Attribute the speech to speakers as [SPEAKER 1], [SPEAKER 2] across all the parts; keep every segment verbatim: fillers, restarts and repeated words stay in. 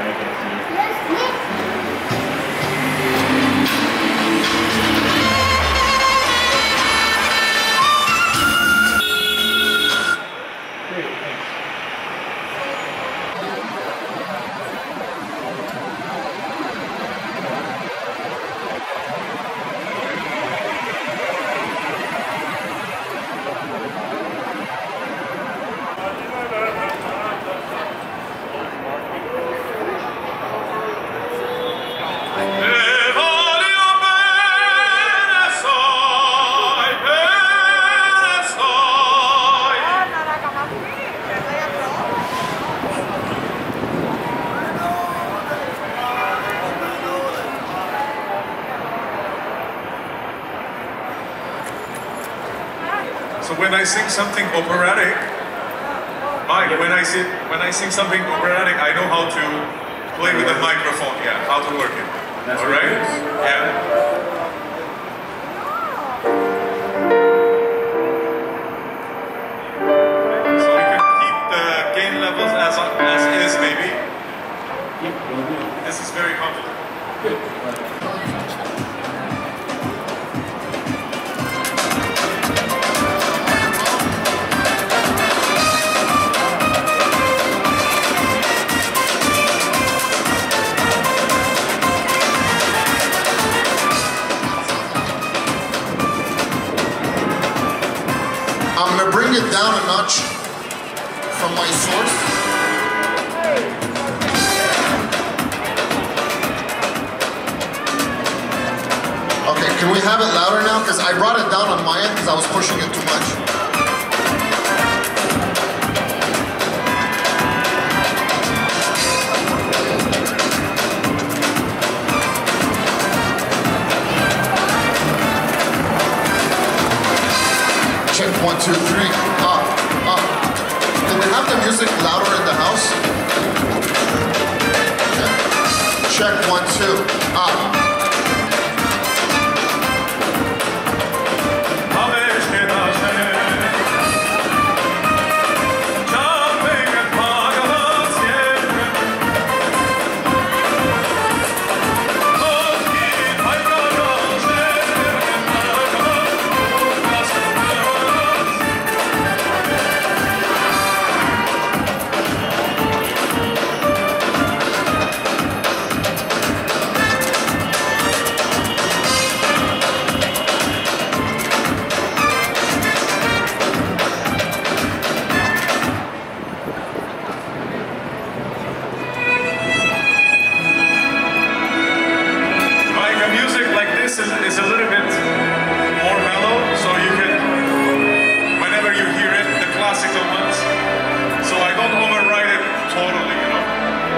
[SPEAKER 1] So when I sing something operatic, Mike, when I sing when I sing something operatic, I know how to play with the microphone. Yeah, how to work it. All right? Yeah. So we can keep the gain levels as as is, maybe. This is very comfortable. Good.
[SPEAKER 2] I'm going to bring it down a notch from my source. Okay, can we have it louder now? Because I brought it down on my end because I was pushing it too much. Check one, two, three, up, up. Can we have the music louder in the house? Okay. Check one, two, up.
[SPEAKER 1] Is a little bit more mellow, so you can, whenever you hear it, the classical ones, so I don't override it totally, you know.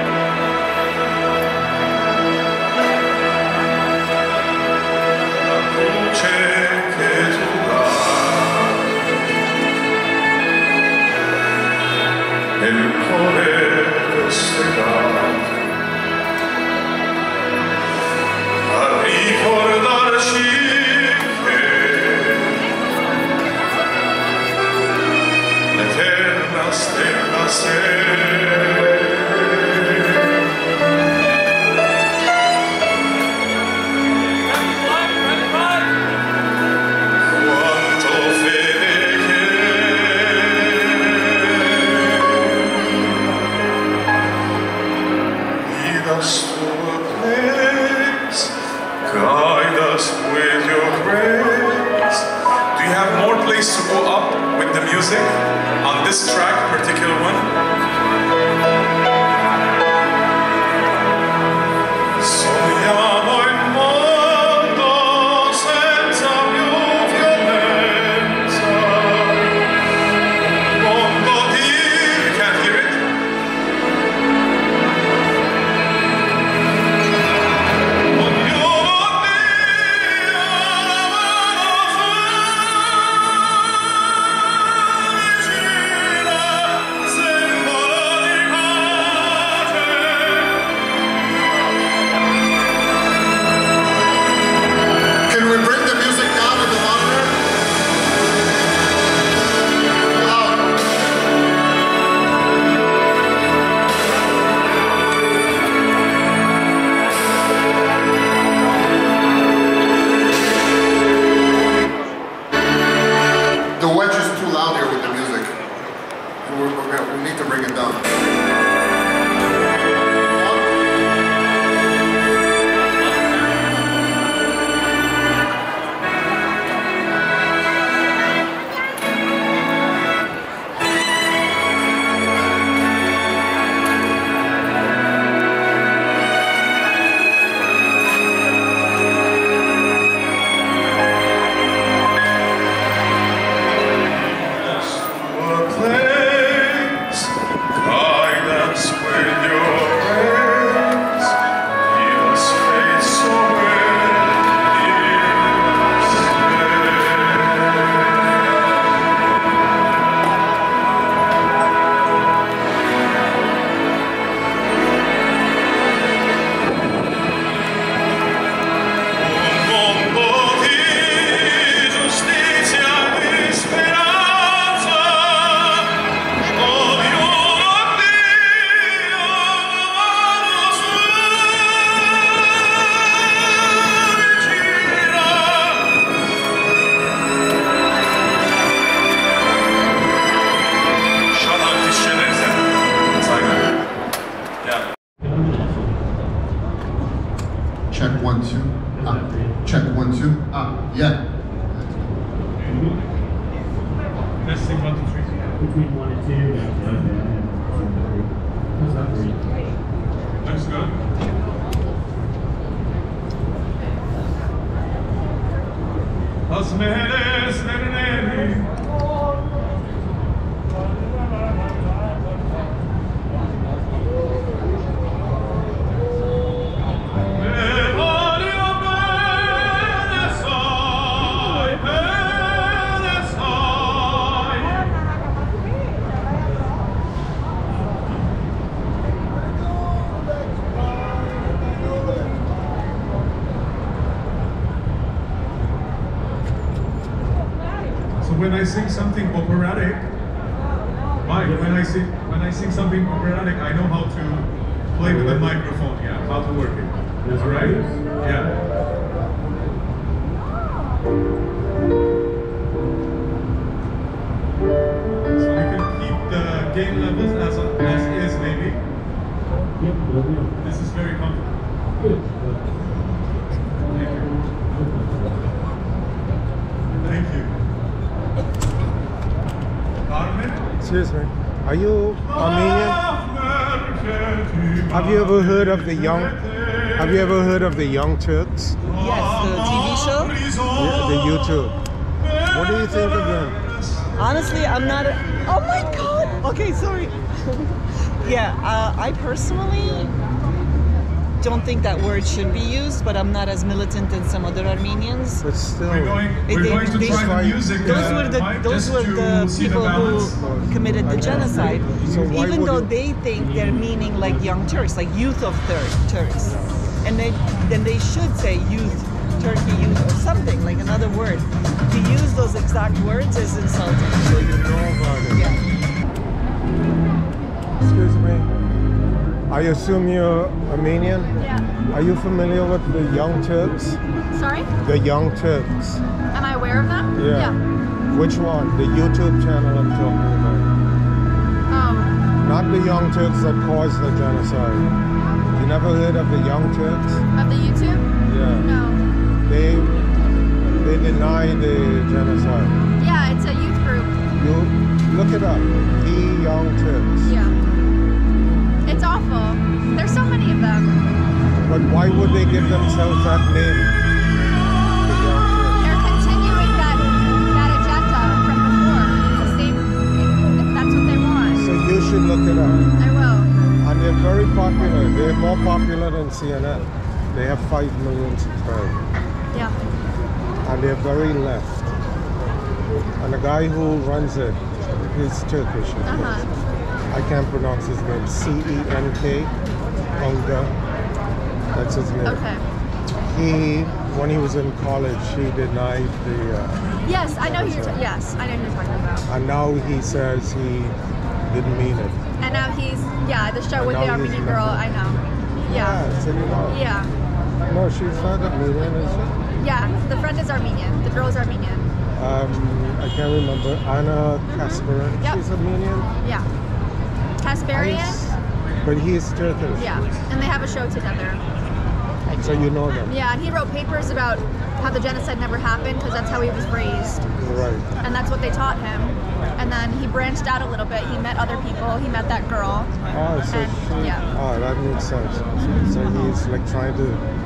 [SPEAKER 1] Guide us with your grace. Do you have more place to go up with the music on this track, particular one? Sogniamo in mondo senza più violenza. Mondo di... Can't hear it?
[SPEAKER 2] check one, two. Ah, check one, two. Ah, yeah.
[SPEAKER 1] Testing one, two, three.
[SPEAKER 3] Between one and two. How's that for you?
[SPEAKER 1] Looks good. Asmeres Nerneri. When I sing something operatic, Mike, when I sing when I sing something operatic, I know how to play with the microphone. Yeah, how to work it. All right? Yeah. So we can keep the gain levels as as is, maybe. This is very comfortable. Thank you. Thank you.
[SPEAKER 4] Excuse me. Are you Armenian? Have you ever heard of the young? Have you ever heard of the Young Turks?
[SPEAKER 5] Yes, the T V show.
[SPEAKER 4] Yeah, the YouTube. What do you think of them?
[SPEAKER 5] Honestly, I'm not. A, oh my God. Okay, sorry. Yeah, uh, I personally don't think that word should be used, but I'm not as militant as some other Armenians.
[SPEAKER 4] But still,
[SPEAKER 1] We're going, we're
[SPEAKER 5] They-
[SPEAKER 1] going to
[SPEAKER 5] they-
[SPEAKER 1] try the music.
[SPEAKER 5] Those
[SPEAKER 1] uh,
[SPEAKER 5] were the
[SPEAKER 1] Mike,
[SPEAKER 5] those
[SPEAKER 1] just
[SPEAKER 5] were
[SPEAKER 1] to
[SPEAKER 5] the
[SPEAKER 1] see
[SPEAKER 5] people
[SPEAKER 1] balance.
[SPEAKER 5] who committed the genocide.
[SPEAKER 4] So why
[SPEAKER 5] Even
[SPEAKER 4] would
[SPEAKER 5] though
[SPEAKER 4] you-
[SPEAKER 5] they think they're meaning like young Turks, like youth of Tur- Turks, and they then they should say youth, Turkey youth, or something like another word. To use those exact words is insulting.
[SPEAKER 4] So you know about it.
[SPEAKER 5] Yeah.
[SPEAKER 4] Excuse me. I assume you're Armenian?
[SPEAKER 6] Yeah.
[SPEAKER 4] Are you familiar with the Young Turks?
[SPEAKER 6] Sorry?
[SPEAKER 4] The Young Turks.
[SPEAKER 6] Am I aware of them?
[SPEAKER 4] Yeah. Which one? The YouTube channel I'm talking about.
[SPEAKER 6] Oh.
[SPEAKER 4] Not the Young Turks that caused the genocide. You never heard of the Young Turks?
[SPEAKER 6] Of the YouTube?
[SPEAKER 4] Yeah.
[SPEAKER 6] No.
[SPEAKER 4] They they deny the genocide.
[SPEAKER 6] Yeah, it's a youth group.
[SPEAKER 4] You look it up. The Young Turks.
[SPEAKER 6] Yeah. It's awful. There's so many of them.
[SPEAKER 4] But why would they give themselves that name? The Young Turks.
[SPEAKER 6] They're continuing that that agenda from before. It's the same, if that's what they want.
[SPEAKER 4] So you should look it up.
[SPEAKER 6] I will.
[SPEAKER 4] And they're very popular. They're more popular than C N N. They have five million subscribers.
[SPEAKER 6] Yeah.
[SPEAKER 4] And they're very left. And the guy who runs it is Turkish. of
[SPEAKER 6] Uh-huh.
[SPEAKER 4] course. I can't pronounce his name. C E N K. Olga. That's his name.
[SPEAKER 6] Okay.
[SPEAKER 4] He, when he was in college, he denied the. Uh,
[SPEAKER 6] Yes, I know who you're. Ta- yes, I know who you're talking about.
[SPEAKER 4] and now he says he didn't mean it.
[SPEAKER 6] And now he's yeah the show
[SPEAKER 4] And
[SPEAKER 6] with
[SPEAKER 4] now
[SPEAKER 6] the
[SPEAKER 4] he's
[SPEAKER 6] Armenian girl.
[SPEAKER 4] never-
[SPEAKER 6] I know. Yeah.
[SPEAKER 4] so you know.
[SPEAKER 6] Yeah.
[SPEAKER 4] No, she's not Armenian, is she?
[SPEAKER 6] Yeah. The friend is Armenian. The girl is Armenian.
[SPEAKER 4] Um, I can't remember. Anna Kasparin.
[SPEAKER 6] Yep.
[SPEAKER 4] She's Armenian.
[SPEAKER 6] Yeah. Kasparian.
[SPEAKER 4] Ice, But he's Turkish.
[SPEAKER 6] Yeah. And they have a show together.
[SPEAKER 4] So you know them.
[SPEAKER 6] Yeah, and he wrote papers about how the genocide never happened because that's how he was raised.
[SPEAKER 4] Right.
[SPEAKER 6] And that's what they taught him. And then he branched out a little bit. He met other people. He met that girl.
[SPEAKER 4] Oh, so
[SPEAKER 6] And,
[SPEAKER 4] she,
[SPEAKER 6] yeah.
[SPEAKER 4] oh, that makes sense. So he's like trying to